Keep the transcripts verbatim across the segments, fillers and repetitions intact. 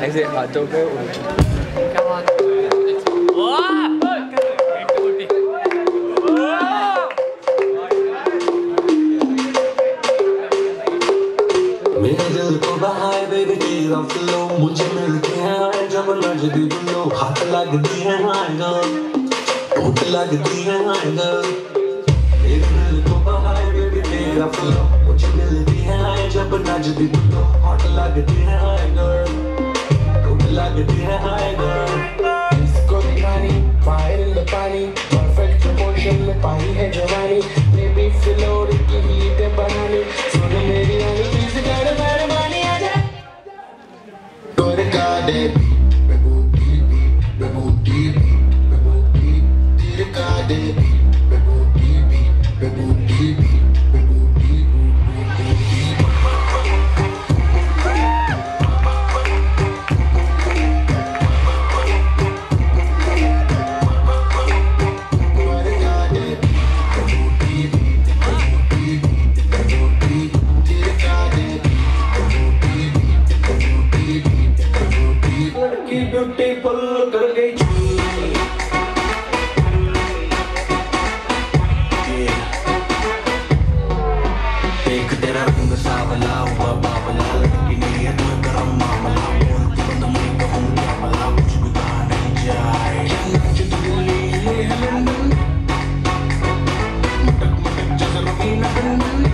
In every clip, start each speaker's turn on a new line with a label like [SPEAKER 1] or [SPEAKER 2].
[SPEAKER 1] ऐसे हाथों पे क्या बात
[SPEAKER 2] मेरे दिल को बहाए बेबी तेरा फ्लो मुझे मिलती है जब नजदी लो हाथ लगती है माय गर्ल होठ लगती है माय गर्ल मेरे दिल को बहाए बेबी तेरा फ्लो मुझे मिलती है जब नजदी लो हाथ लगती है माय गर्ल होठ लगती है माय गर्ल
[SPEAKER 3] इसको दिखानी फायर इन द पानी परफेक्ट प्रपोर्शन में पाई है जवानी बेबी फ्लोर की हीट बनानी सुन मेरी रानी प्लीज कर मेहरबानी आजा गोरका देवी बेबू टीवी बेबू टीवी बेबू टीवी तेरे का देवी बेबू टीवी बेबू टीवी बेबू टीवी ब्यूटीफुल कर गई देख तेरा रंग सावला हुआ बावला लड़की नहीं है तो गरम मामला बोलती बंद मुझे कहूँ क्या भला कुछ भी कहा नहीं जाए चल दिल्ली ले लंदन मटक मटक जैसे रवीना टंडन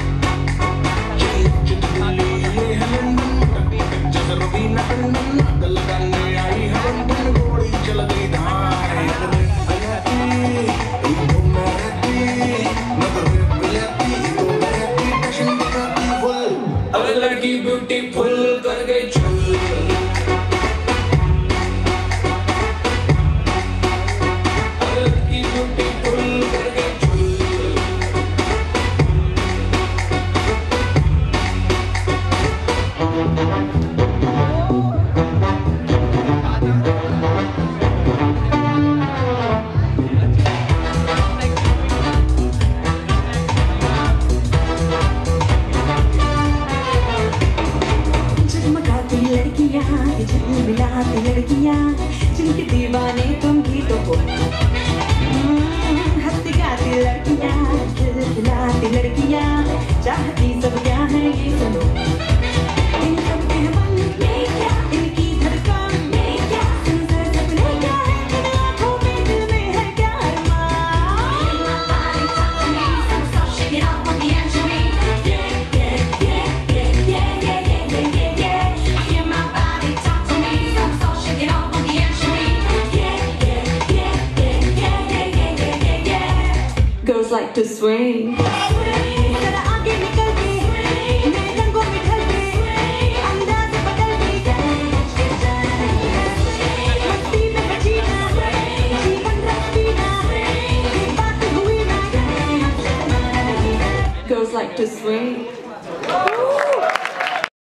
[SPEAKER 3] चल दिल्ली ले लंदन मटक मटक जैसे रवीना टंडन गल लगाने आई हवन बन गोली चल गई धार अयती इधर मेहती मगर बिलती इधर मेहती टशन बनाती फुल अब लड़की ब्यूटीफुल कर गई चल लड़की ब्यूटीफुल कर गई
[SPEAKER 4] मिलाती लड़कियां जिनके दीवाने तुम भी तो हो हंसती गाती लड़कियां खिलखिलाती लड़कियां चाहती सब क्या है ये सुनो इन सब के मन में क्या इनकी धड़कन में क्या सुंदर सपने क्या है इन आँखों में दिल में है क्या Girls like to swing. जरा आगे निकल के मैं रंगों में ढल के अंदाज बदल के मस्ती में बचीना जीवन रखीना ये बात हुई ना Girls like to swing.